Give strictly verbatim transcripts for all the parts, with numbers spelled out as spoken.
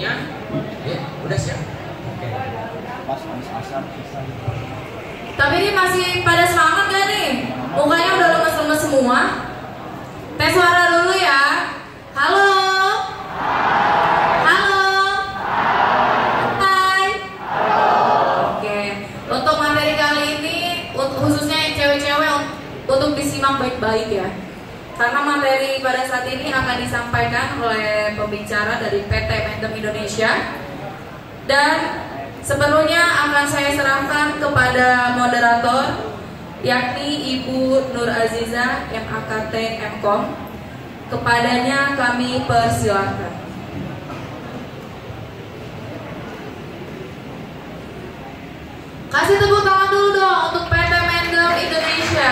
semuanya. Ya, udah siap. Oke. Pas habis asar selesai. Tapi ini masih pada semangat gak nih? Mukanya udah lemes-lemes semua. Tes suara dulu ya. Halo. Halo. Hai. Oke. Untuk materi kali ini, khususnya yang cewek-cewek, untuk disimak baik-baik ya. Karena materi pada saat ini akan disampaikan oleh pembicara dari P T Mendem Indonesia. Dan sepenuhnya akan saya serahkan kepada moderator, yakni Ibu Nur Aziza M A K T M Kom. Kepadanya kami persilahkan. Kasih tepuk tangan dulu dong untuk P T Mendem Indonesia.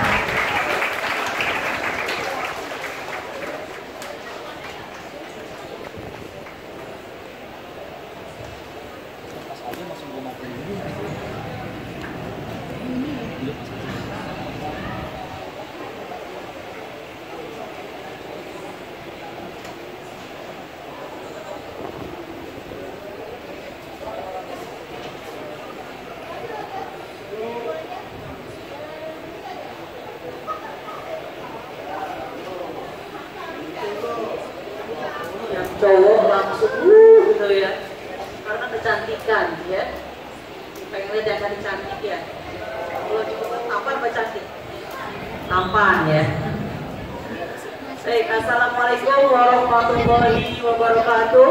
Cowok langsung uh, gitu ya, karena kecantikan ya, pengen lihat yang tadi cantik ya. Kalau cuma tampan apa cantik? Tampan ya. Baik, assalamualaikum warahmatullahi wabarakatuh.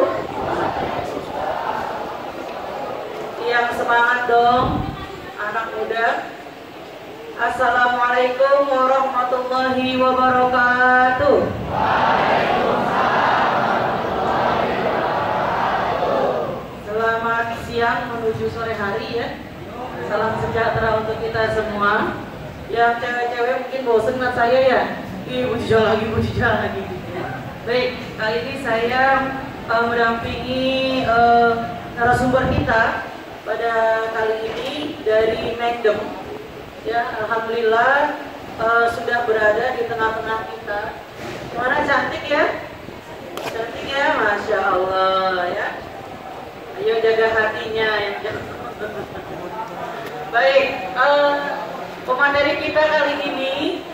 Yang semangat dong, anak muda. Assalamualaikum warahmatullahi wabarakatuh. Selamat siang menuju sore hari ya. Salam sejahtera untuk kita semua. Yang cewek-cewek mungkin bosen lihat saya ya. Ih, bujijal lagi, bujijal lagi. Baik, kali ini saya uh, mendampingi uh, narasumber kita pada kali ini dari Mendem. Ya, alhamdulillah uh, sudah berada di tengah-tengah kita. Gimana, cantik ya? Cantik ya, masya Allah ya. Ayo jaga hatinya ya. Baik, uh, pemateri kita kali ini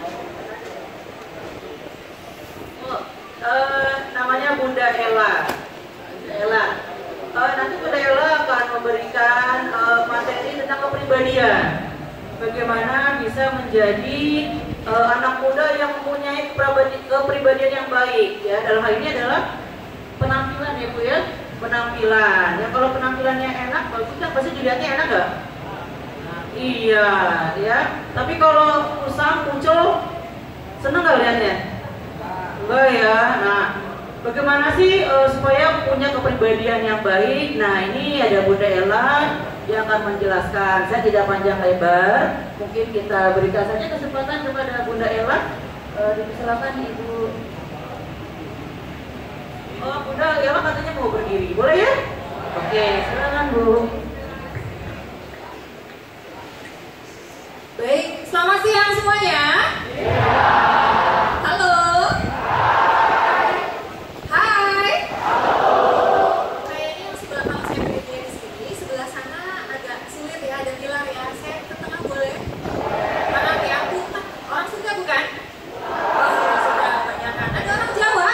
oh, uh, namanya Bunda Ella. Bunda Ella. Uh, nanti Bunda Ella akan memberikan uh, materi tentang kepribadian. Bagaimana bisa menjadi uh, anak muda yang mempunyai kepribadian yang baik ya. Dalam hal ini adalah penampilan ya Bu ya. Penampilan ya, kalau penampilannya enak bagus kan pasti dilihatnya enak gak? Nah, iya ya, tapi kalau kusam muncul seneng gak lihatnya? Enggak ya. Nah, bagaimana sih uh, supaya punya kepribadian yang baik? Nah, ini ada Bunda Ella yang akan menjelaskan. Saya tidak panjang lebar, mungkin kita berikan saja kesempatan kepada Bunda Ella. Uh, Silakan Ibu. Oh, Bunda Ella katanya mau berdiri, boleh ya? Oke, silakan Bu. Baik, selamat siang semuanya. Halo. Hai. Kayaknya yang sebelah kanan saya berdiri di sini, sebelah sana agak sulit ya, ada pilar ya. Saya ke tengah boleh? Mana ya? Bukan. Orang Sunda bukan? Oh, sudah kebanyakan. Ada orang Jawa?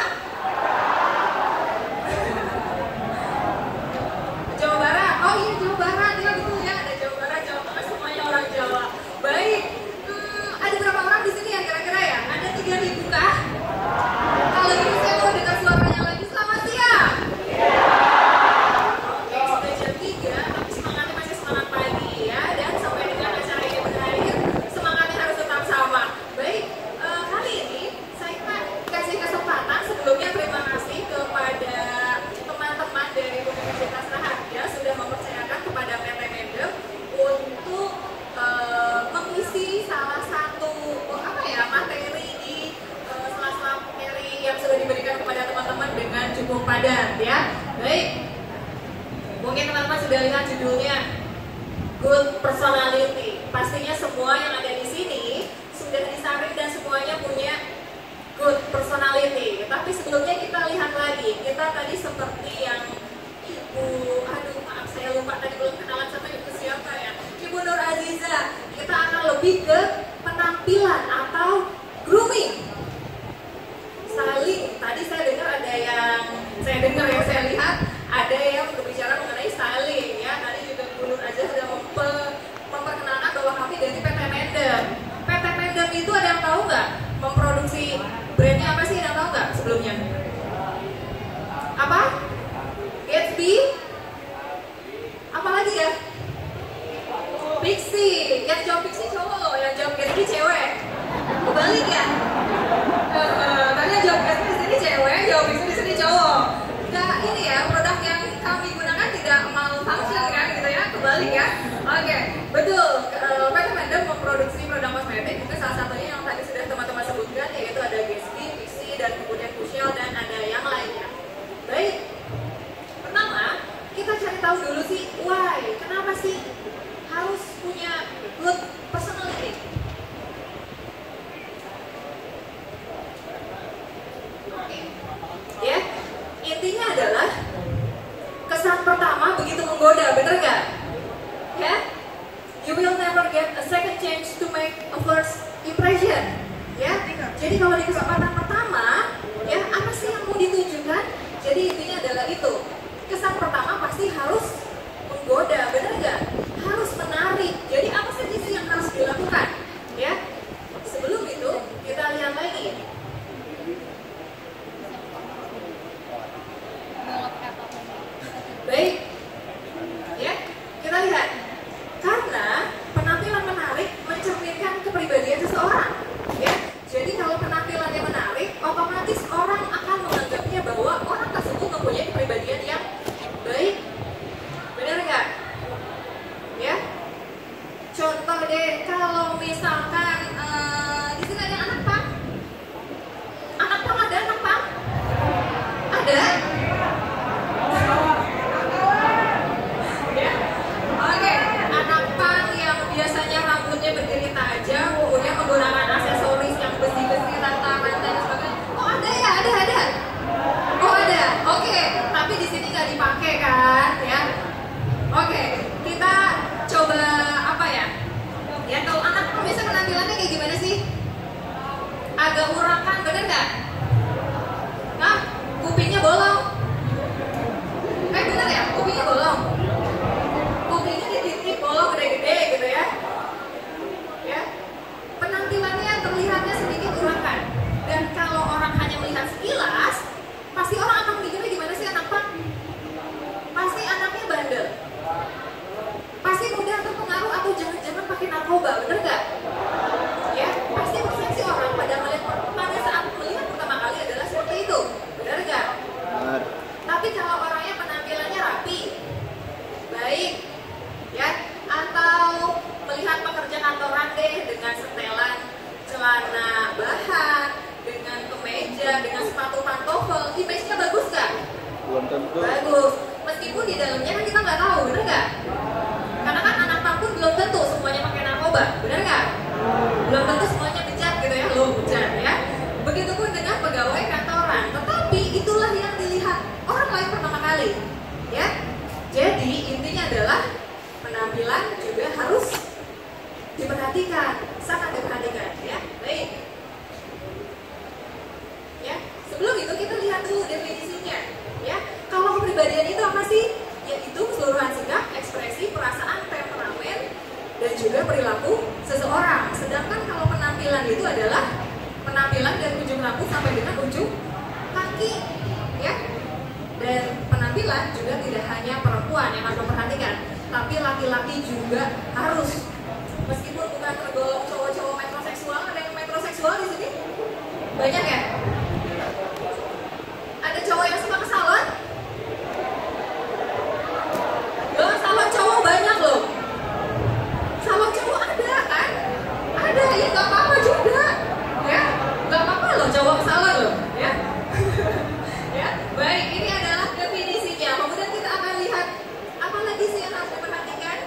Jawa Barat. Oh iya, Jawa Barat ya, betul ya. Ada Jawa Barat, Jawa Tengah, semuanya orang Jawa. Baik. Hmm, ada berapa orang di sini ya kira-kira ya? Ada tiga ribu kah? Kalau ini saya mau dengar suaranya lagi. Selamat siang. Oke, sudah jam tiga, tapi semangatnya masih semangat pagi ya. Dan sampai dengan acara ini berakhir, semangatnya harus tetap sama. Baik, eh, kali ini saya kasih kesempatan. Sebelumnya terima kasih kepada teman-teman dari Universitas Raharja sudah mempercayakan kepada P T Mendem untuk eh, mengisi salah satu oh, apa ya materi di eh, sela-sela materi yang sudah diberikan kepada teman-teman dengan cukup padat ya. Baik, mungkin teman-teman sudah lihat judulnya Good Personality. Pastinya semua yang ada di sini sudah disaring dan semuanya punya good personality. Tapi sebelumnya kita lihat lagi, kita tadi seperti yang Ibu, aduh maaf saya lupa tadi belum kenalan sama Ibu siapa ya, Ibu Nur Aziza. Kita akan lebih ke penampilan atau grooming. Styling, tadi saya dengar ada yang, saya dengar yang saya lihat ada yang berbicara mengenai styling ya. Tadi juga Bu Nur Aziza sudah memper, memperkenalkan bahwa kami dari P T Mendem. P T Mendem itu ada yang tahu nggak memproduksi brandnya apa sih, ada yang tahu nggak sebelumnya? Apa? Gatsby? Apa lagi ya? Pixie. Yang jawab Pixie cowok loh, yang jawab Gatsby cewek. Kebalik ya? Uh, tadi yang jawab Gatsby di sini cewek, jawab Pixie di sini cowok. Nggak ini ya, produk yang kami gunakan tidak malfunction kan gitu ya, kebalik ya. Oke, okay, betul. Uh, P T Mendem memproduksi produk kosmetik, mungkin salah satunya yang tadi sudah teman-teman sebutkan, yaitu ada Gatsby, Pixie, dan kemudian Kushel, dan ada yang lainnya. Baik, pertama kita cari tahu dulu sih why, kenapa sih harus punya good personality. Oke, okay. Ya, intinya adalah kesan pertama begitu menggoda, bener nggak? Ya, you will never get a second chance to make a first impression. Ya, jadi kalau di kesempatan pertama, ya apa sih yang mau ditunjukkan? Jadi intinya adalah itu, kesan pertama pasti harus menggoda, benar nggak? Harus menarik. Jadi apa saja sih yang harus dilakukan? Ya, sebelum itu kita lihat lagi. Baik, ya kita lihat. Karena penampilan menarik mencerminkan kepribadian seseorang. Ya, jadi kalau penampilannya menarik, otomatis orang akan menganggapnya bahwa orang tersebut mempunyai kepribadian yang baik. Benar nggak? Ya. Contoh deh, kalau misalkan uh, di sini ada anak pang, anak pang ada anak pang, ada. Ya. Oke, anak pang yang biasanya rambutnya berdiri tajam, kemudian menggunakan aksesoris yang besi-besi, rantai-rantai dan sebagainya. Oh ada ya, ada ada. Oh ada, oke. Tapi di sini nggak dipakai kan, ya? Oke, kita coba apa ya? Ya kalau anak pang biasa penampilannya kayak gimana sih? Agak urakan, bener nggak? Hah? Kupingnya bolong? Eh bener ya? Kupingnya bolong? Kupingnya dititik bolong gede-gede gitu ya? Ya? Penampilannya terlihatnya sedikit urakan. Dan kalau orang hanya melihat sekilas, pasti orang akan mikirnya gimana sih anak pang? Pasti anaknya bandel. Pasti mudah terpengaruh atau jangan-jangan pakai narkoba, bener nggak? Ya, pasti persepsi orang pada melihat pada saat melihat pertama kali adalah seperti itu, bener nggak? Benar. Tapi kalau orangnya penampilannya rapi, baik, ya, atau melihat pekerja kantoran deh dengan setelan celana bahan, dengan kemeja, dengan sepatu pantofel, image-nya bagus nggak? Belum tentu. Bagus. Meskipun di dalamnya kan kita nggak tahu, bener nggak? Karena kan anak pang pun belum tentu semuanya pakai narkoba, bener nggak? Belum tentu semuanya bejat gitu ya, lo bejat ya. Begitupun dengan pegawai kantoran. Tetapi itulah yang dilihat orang lain pertama kali, ya. Jadi intinya adalah penampilan juga harus diperhatikan, sangat diperhatikan, ya. Baik. Ya, sebelum itu kita lihat dulu definisinya, ya. Kalau kepribadian itu apa sih? Yaitu keseluruhan sikap, ekspresi, perasaan, temperamen, dan juga perilaku seseorang. Sedangkan kalau penampilan itu adalah penampilan dari ujung rambut sampai dengan ujung kaki, ya. Dan penampilan juga tidak hanya perempuan yang harus memperhatikan, tapi laki-laki juga harus. Meskipun bukan tergolong cowok-cowok metroseksual, ada yang metroseksual di sini? Banyak ya? Ada cowok yang suka ke salon? Loh, salon cowok banyak loh. Salon cowok ada kan? Ada, ya nggak apa-apa juga. Ya, nggak apa-apa loh cowok ke salon loh. Ya, ya. Baik, ini adalah definisinya. Kemudian kita akan lihat apa lagi sih yang harus diperhatikan.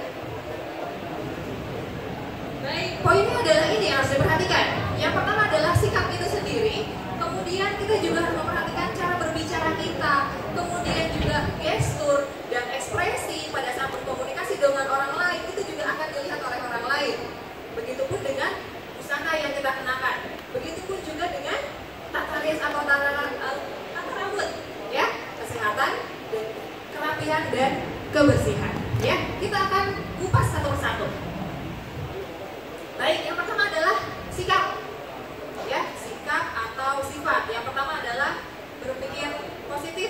Baik, poinnya adalah ini yang harus diperhatikan. Yang pertama adalah sikap itu sendiri. Kemudian kebersihan dan kebersihan. Ya, kita akan kupas satu persatu. Baik, yang pertama adalah sikap. Ya, sikap atau sifat. Yang pertama adalah berpikir positif.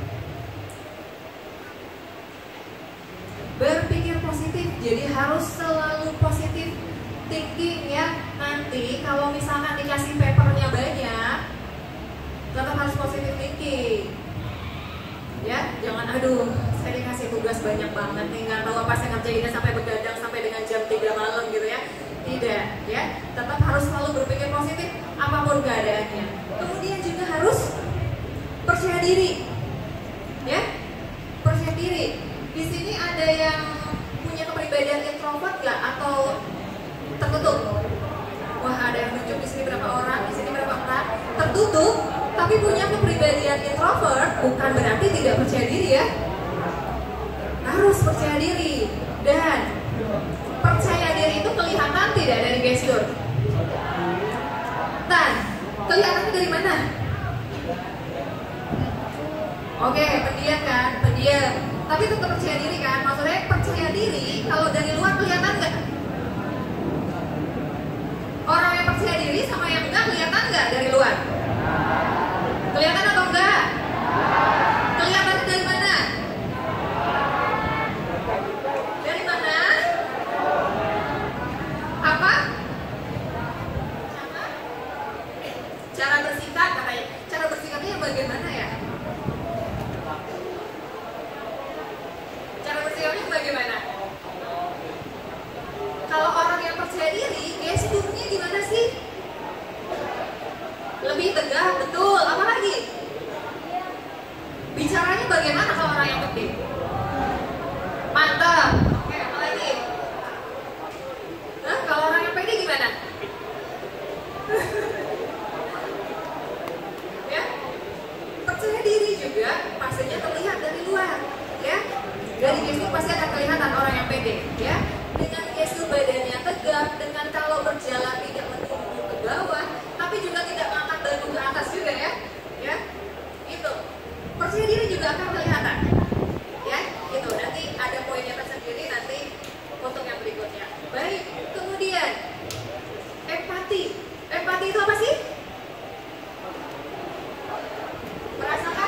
Berpikir positif, jadi harus selalu positif thinking ya. Nanti kalau misalkan dikasih papernya banyak, tetap harus positif thinking. Ya, jangan aduh, saya dikasih tugas banyak banget nih, nggak tahu apa saya ngerjainnya sampai begadang sampai dengan jam tiga malam gitu ya. Tidak, ya. Tetap harus selalu berpikir positif apapun keadaannya. Kemudian juga harus percaya diri. Ya. Percaya diri. Di sini ada yang punya kepribadian introvert nggak atau tertutup? Wah, ada yang nunjuk di sini berapa orang, di sini berapa orang? Tertutup, tapi punya kepribadian introvert bukan berarti tidak percaya diri ya. Harus percaya diri. Dan percaya diri itu kelihatan tidak dari gestur. Dan kelihatannya dari mana? Oke, pendiam kan, pendiam. Tapi tetap percaya diri kan? Maksudnya percaya diri kalau dari luar kelihatan nggak? Orang yang percaya diri sama yang enggak kelihatan nggak dari luar? Kelihatan atau enggak? Kelihatannya dari mana? Dari mana? Apa? Apa? Cara bersikap katanya. Cara bersikapnya yang bagaimana ya? Cara bersikapnya bagaimana? Kalau orang yang percaya diri, gesturnya gimana sih? Lebih tegak, betul. Apa lagi? Bicaranya bagaimana kalau orang yang pede? Mantap. Oke, apa lagi? Nah, kalau orang yang pede gimana? Ya, percaya diri juga pastinya terlihat dari luar. Ya, dari gestur pasti akan kelihatan orang yang pede. Ya, dengan gestur badannya tegak, dengan kalau berjalan tidak menunduk ke bawah, tapi juga tidak mengangkat dagu ke atas juga ya. Ya, itu. Percaya diri juga akan kelihatan. Ya, itu. Nanti ada poinnya tersendiri nanti untuk yang berikutnya. Baik, kemudian empati. Empati itu apa sih? Merasakan?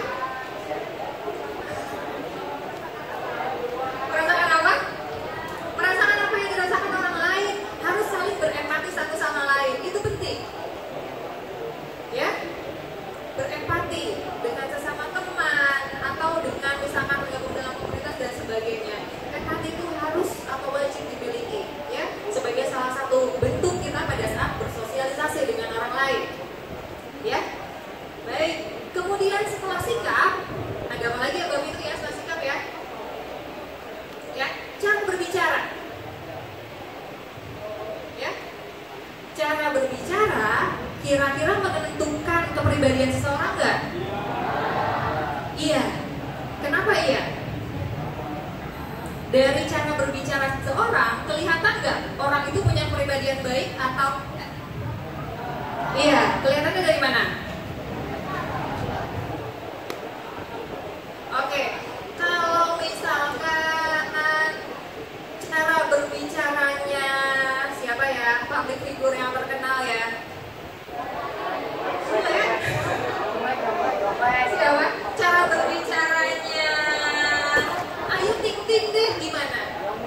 Merasakan apa? Merasakan apa yang dirasakan orang lain. Harus saling berempati satu sama lain. Itu penting. Ya, berempati dengan sesama teman atau dengan misalkan bergabung dalam komunitas dan sebagainya. Empati itu harus atau wajib dimiliki ya, sebagai salah satu bentuk kita pada saat bersosialisasi dengan orang lain. Ya, baik. Kemudian setelah sikap, ada apa lagi ya Mbak Fitri ya setelah sikap ya? Ya, cara berbicara. Ya, cara berbicara kira-kira menentukan kepribadian seseorang nggak? Iya. Kenapa iya? Dari cara berbicara seseorang kelihatan nggak orang itu punya kepribadian baik atau? Iya. Kelihatannya dari mana? Oke. Kalau misalkan cara berbicaranya siapa ya? Public figure yang terkenal ya? Siapa? Cara berbicaranya Ayu Ting Ting deh gimana?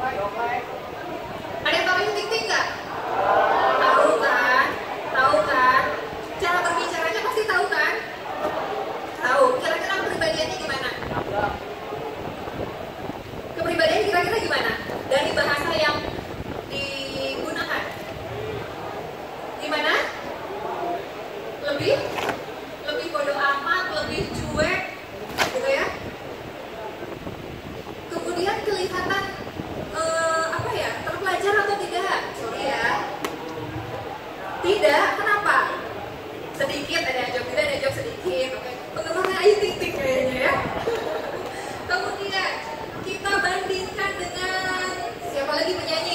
Ada yang tahu Ayu Ting Ting nggak? Tahu kan? Tahu kan? Cara berbicaranya pasti tahu kan? Tahu. Kira-kira kepribadiannya gimana? Kepribadiannya kira-kira gimana? Dari bahasa yang digunakan? Gimana? Lebih? Lebih bodoh amat, lebih cuek, gitu ya. Kemudian kelihatan eh, apa ya, terpelajar atau tidak? Sorry ya. Tidak, kenapa? Sedikit, ada yang jawab tidak, ada yang jawab sedikit. Oke, penggemarnya Ayu Ting Ting kayaknya ya. Kemudian kita bandingkan dengan siapa lagi penyanyi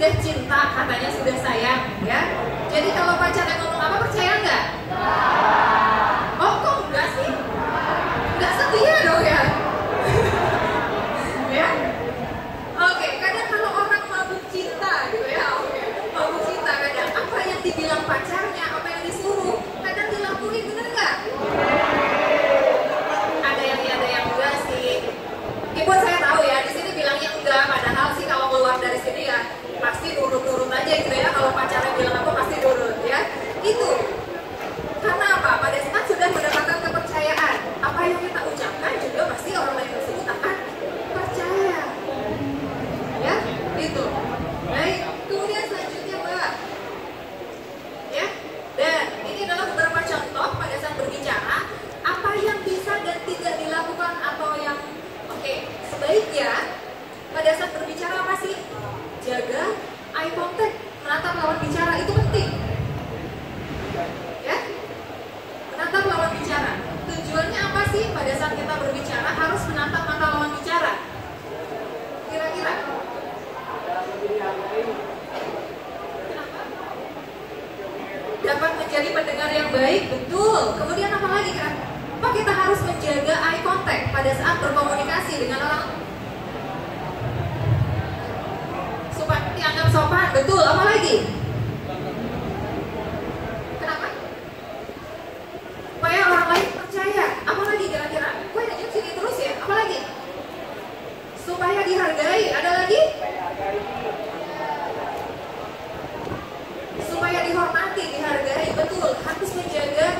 sudah cinta, katanya sudah sayang, ya. Jadi kalau pacarnya ngomong apa, percaya nggak? Oh, kok enggak sih? Nggak setia dong ya? Ya? Oke, kadang kalau orang mabuk cinta gitu ya, oke, mabuk cinta kadang apa yang dibilang pacarnya, apa yang disuruh, kadang dilakuin, bener nggak? Ada yang iya, ada yang enggak sih. Meskipun saya tahu ya, di sini bilangnya enggak, padahal sih kalau keluar dari sini ya pasti nurut-nurut aja gitu ya. Kalau pacarnya bilang apa pasti nurut ya. Itu karena apa? Pada saat sudah mendapatkan kepercayaan, apa yang kita ucapkan juga pasti orang lain tersebut akan percaya. Ya, itu. Baik, kemudian selanjutnya Mbak. Ya, dan ini adalah beberapa contoh pada saat berbicara apa yang bisa dan tidak dilakukan atau yang oke, sebaiknya pada saat berbicara apa sih? Jaga eye contact, menatap lawan bicara itu penting. Ya, menatap lawan bicara. Tujuannya apa sih pada saat kita berbicara harus menatap mata lawan bicara? Kira-kira? Kenapa? Dapat menjadi pendengar yang baik, betul. Kemudian apa lagi kan? Apa kita harus menjaga eye contact pada saat berkomunikasi dengan orang supaya dianggap sopan, betul. Apa lagi? Kenapa? Supaya orang lain percaya. Apa lagi kira-kira? Gue nanya sini terus ya. Apa lagi? Supaya dihargai. Ada lagi? Supaya dihormati, dihargai, betul. Harus menjaga,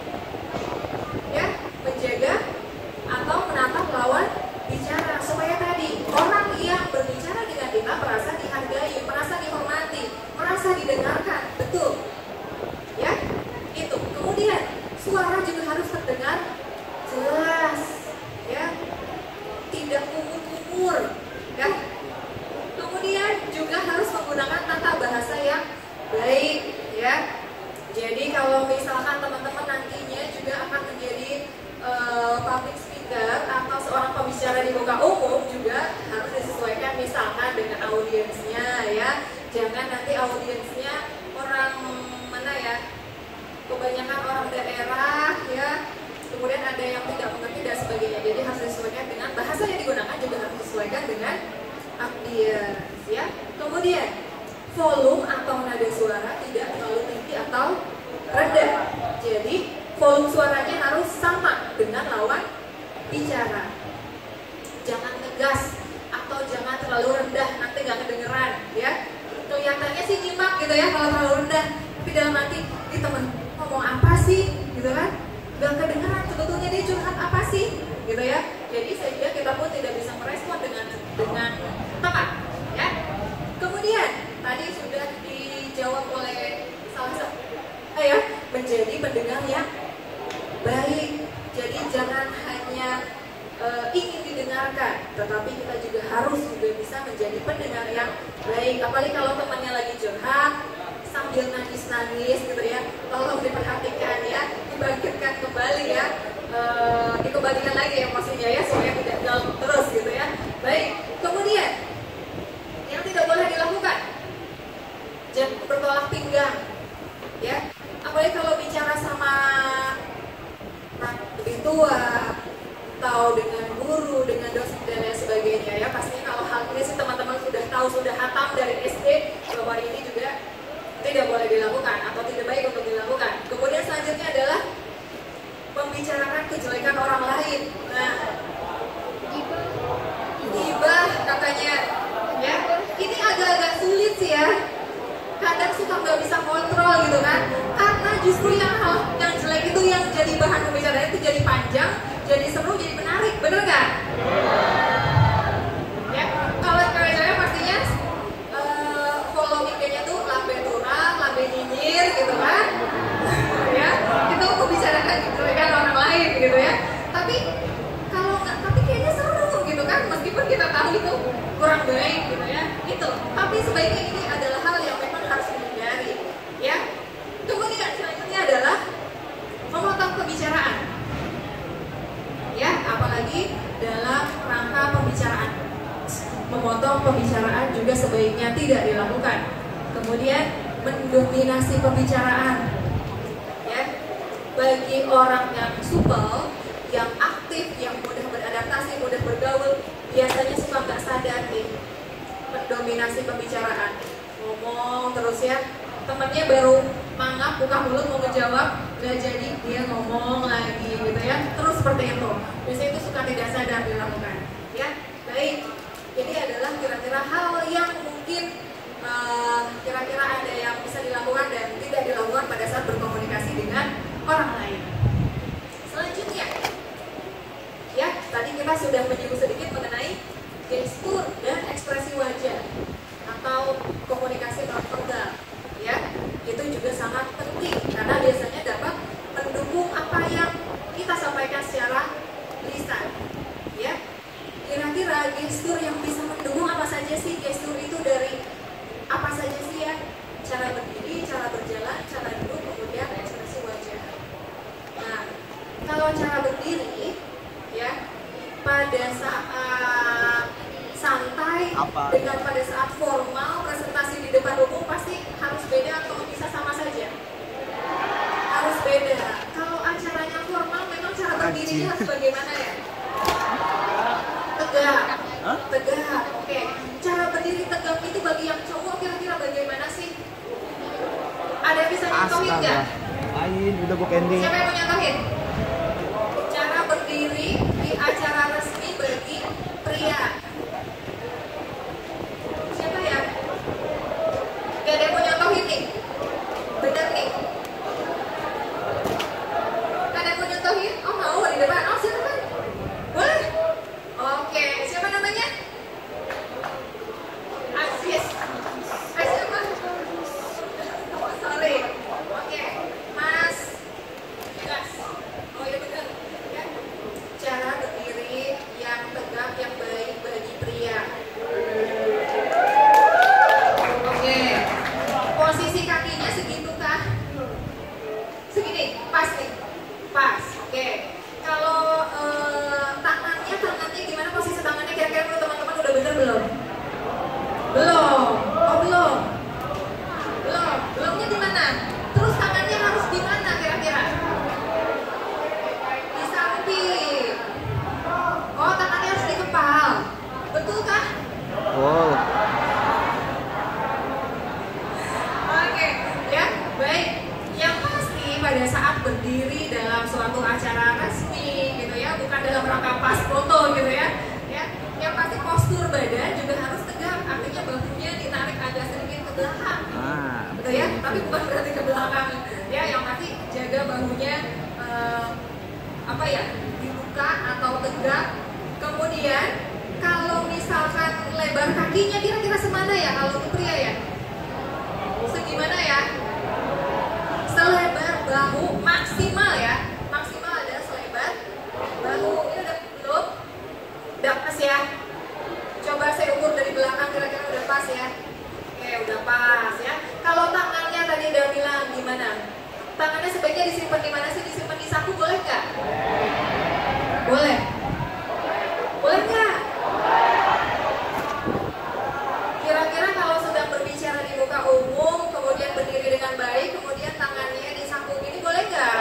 ya, menjaga atau menatap lawan bicara supaya tadi orang yang berbicara dengan kita merasa dihargai, merasa dihormati, merasa didengarkan, betul. Ya, itu. Kemudian suara juga harus terdengar jelas, ya, tidak kumur-kumur, ya. Kemudian juga harus menggunakan tata bahasa yang baik, ya. Jadi kalau misalkan teman-teman nantinya juga akan menjadi uh, public speaker atau seorang pembicara di muka umum juga harus disesuaikan misalkan dengan audiensnya, ya. Jangan nanti audiensnya orang mana ya, kebanyakan orang daerah, ya. Kemudian ada yang tidak mengerti dan sebagainya. Jadi harus disesuaikan dengan bahasa yang digunakan juga harus disesuaikan dengan audiens, ya. Kemudian volume atau nada suara tidak terlalu tinggi atau rendah. Jadi volume suaranya harus sama dengan lawan bicara. Jangan tegas atau jangan terlalu rendah, nanti nggak kedengeran, ya. Kelihatannya sih nyimak gitu ya kalau terlalu rendah, tapi dalam hati di temen ngomong apa sih, gitu kan? Nggak kedengeran sebetulnya dia curhat apa sih, gitu ya. Jadi sehingga kita pun tidak bisa merespon dengan dengan tepat, ya. Kemudian tadi sudah dijawab oleh salah satu, eh ya, menjadi pendengar yang baik. Jadi jangan hanya uh, ingin didengarkan, tetapi kita juga harus juga bisa menjadi pendengar yang baik. Apalagi kalau temannya lagi curhat sambil nangis-nangis gitu ya, tolong diperhatikan ya, dibangkitkan kembali ya, uh, dikembalikan lagi emosinya ya supaya tidak down terus gitu ya. Baik, kemudian yang tidak boleh dilakukan, jangan bertolak pinggang, ya. Apalagi kalau bicara sama orang lebih tua, atau dengan guru, dengan dosen dan lain sebagainya, ya. Pastinya kalau hal ini sih teman-teman sudah tahu, sudah hatam dari S D bahwa ini juga tidak boleh dilakukan atau tidak baik untuk dilakukan. Kemudian selanjutnya adalah membicarakan kejelekan orang lain. Nah, gibah katanya, ya. Ini agak-agak sulit sih ya. Kadang suka nggak bisa kontrol gitu kan, karena justru yang hal yang jelek itu yang jadi bahan pembicaraan itu jadi panjang, jadi seru, jadi menarik, bener nggak? Ya, kalau misalnya pastinya uh, follow nya tuh lambe turang, lambe nyinyir gitu kan, ya, itu membicarakan kejelekan orang lain gitu ya. Tapi kalau nggak, tapi kayaknya seru gitu kan, meskipun kita tahu itu kurang baik gitu ya, itu. Tapi sebaiknya ini adalah hal yang memang harus dihindari, ya. Kemudian selanjutnya adalah memotong pembicaraan, ya, apalagi dalam rangka pembicaraan. memotong pembicaraan juga sebaiknya tidak dilakukan. Kemudian mendominasi pembicaraan. Ya, bagi orang yang supel, yang aktif, yang mudah beradaptasi, mudah bergaul, biasanya suka nggak sadar nih mendominasi pembicaraan. Ngomong terus ya, temennya baru mangap, buka mulut mau ngejawab, nggak jadi, dia ngomong lagi gitu ya, terus seperti itu. Biasanya itu suka tidak sadar dilakukan. Ya, baik. Ini adalah kira-kira hal yang mungkin uh, kira-kira ada yang bisa dilakukan dan tidak dilakukan pada saat berkomunikasi dengan orang lain. Selanjutnya, ya tadi kita sudah menyinggung sedikit mengenai gestur dan ekspresi wajah atau komunikasi nonverbal. Ya, itu juga sangat penting karena biasanya dapat mendukung apa yang kita sampaikan secara lisan. Ya, kira-kira gestur yang bisa mendukung apa saja sih? Gestur itu dari apa saja sih ya? Cara berdiri, cara berjalan, cara duduk, kemudian ekspresi wajah. Nah, kalau cara berdiri, ya pada saat santai Apa? dengan pada saat formal presentasi di depan umum pasti harus beda atau bisa sama saja? Harus beda. Kalau acaranya formal memang cara berdirinya harus bagaimana ya? Tegak. Hah? Tegak. Oke. Cara berdiri tegak itu bagi yang cowok kira-kira bagaimana sih? Ada yang bisa nyontohin nggak? Lain, udah book ending. Siapa yang mau nyontohin? Cara berdiri di acara resmi bagi pria. Siapa ya? Gak ada yang mau nyontohin nih? Bener nih? Gak ada yang mau nyontohin? Oh mau di depan? Oh silakan. Boleh? Oke, siapa namanya? Aziz. Aziz apa? Oh, sorry. Oke, Mas Gas. Oh iya benar. Ya. Cara berdiri yang tegak, yang baik bagi pria. Oke. Posisi kakinya segitu kah? Segini, pas nih. Pas. Oke. Kalau eh, tangannya, tangannya gimana posisi tangannya? Kira-kira menurut teman-teman udah bener belum? Belum. Oh belum. Belum. Belumnya di mana? Terus tangannya harus di mana kira-kira? Di samping. Oh tangannya harus di kepal. Betul kah? Wow. Oke, ya, baik. Yang pasti pada saat berdiri dalam suatu acara resmi gitu ya, bukan dalam rangka pas foto gitu ya. Ya, yang pasti postur badan juga harus tegak, artinya bahunya ditarik agak sedikit ke belakang. Ah, Gitu ya, tapi bukan berarti ke belakang. Ya, yang pasti jaga bahunya eh, apa ya, dibuka atau tegak. Kemudian kalau misalkan lebar kakinya kira-kira semana ya kalau untuk pria ya? Segimana ya? Selebar bahu maksimal ya. Maksimal adalah selebar bahu. Ini udah belum? Udah pas ya? Coba saya ukur dari belakang kira-kira udah pas ya? Oke, udah pas ya. Kalau tangannya tadi udah bilang gimana? Tangannya sebaiknya disimpan di mana sih? Disimpan di saku boleh nggak? Boleh. Boleh nggak? Kira-kira kalau sedang berbicara di muka umum, kemudian berdiri dengan baik, kemudian tangannya di saku ini boleh nggak?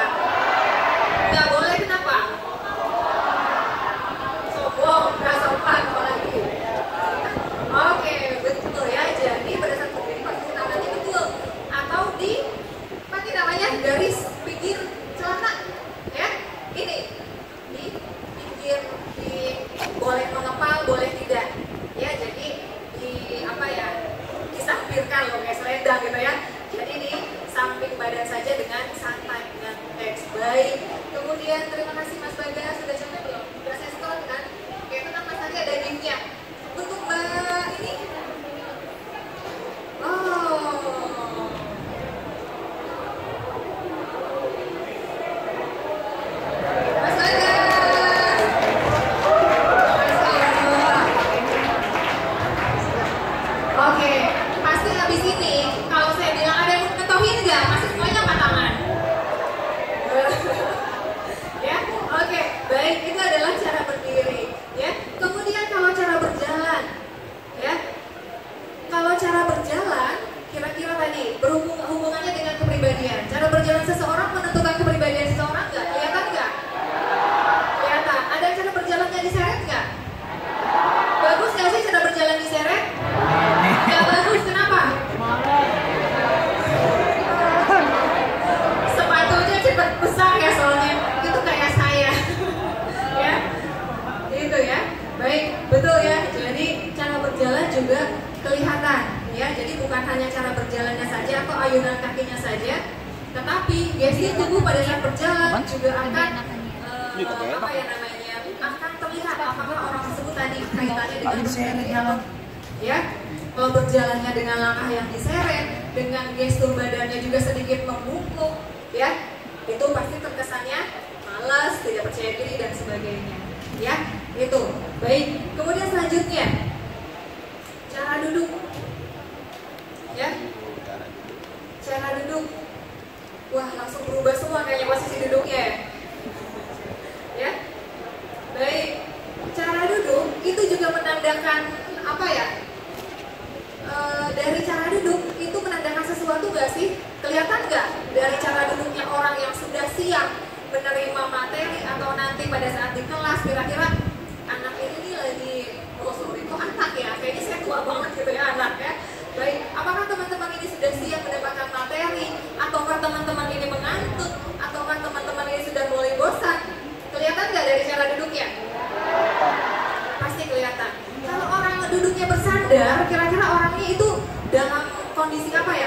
Jadi tubuh pada saat berjalan juga akan uh, apa ya namanya akan terlihat apakah orang tersebut tadi kaitannya dengan berseret atau ya kalau berjalannya dengan langkah yang diseret, dengan gestur badannya juga sedikit membungkuk, ya itu pasti terkesannya malas, tidak percaya diri dan sebagainya, ya itu. Baik, kemudian selanjutnya cara duduk, ya cara duduk. Wah, langsung berubah semua kayaknya posisi duduknya ya. Ya. Baik. Cara duduk itu juga menandakan apa ya? E, dari cara duduk itu menandakan sesuatu nggak sih? Kelihatan nggak dari cara duduknya orang yang sudah siap menerima materi atau nanti pada saat di kelas kira-kira anak ini nih lagi oh sorry kok anak ya? Kayaknya saya tua banget gitu ya anak ya. Baik, apakah teman-teman ini sudah siap mendapatkan materi? Ataukah teman-teman ini mengantuk? Ataukah teman-teman ini sudah mulai bosan? Kelihatan nggak dari cara duduknya? Pasti kelihatan. Kalau orang duduknya bersandar, kira-kira orangnya itu dalam kondisi apa ya?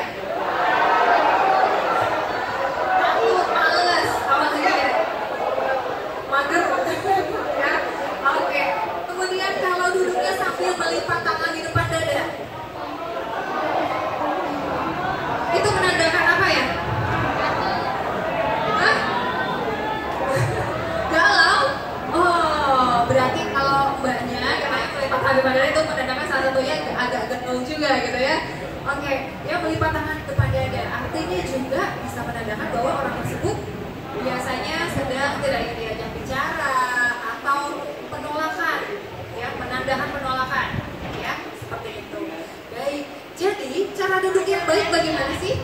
Takut, males, apa lagi ya? Mager, ya? Oke. Kemudian kalau duduknya sambil melipat tangan di depan dada, itu menandakan apa ya? Hah? Galau? Oh, berarti kalau mbaknya karena melipat tangan depan dada itu menandakan salah satunya agak genul juga gitu ya. Oke, ya melipat tangan depan dada artinya juga bisa menandakan bahwa orang tersebut biasanya sedang tidak ingin diajak bicara atau penolakan, ya menandakan penolakan, ya seperti itu. Baik. Jadi, cara duduk yang baik bagaimana sih?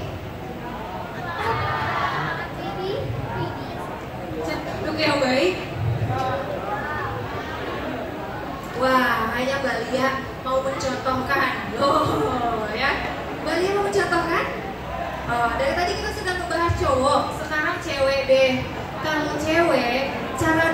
Duduk yang baik? Wah, hanya Mbak Lia mau mencontohkan. Oh, ya. Mbak Lia mau mencontohkan? Oh, dari tadi kita sudah membahas cowok, sekarang cewek deh. Kalau cewek, cara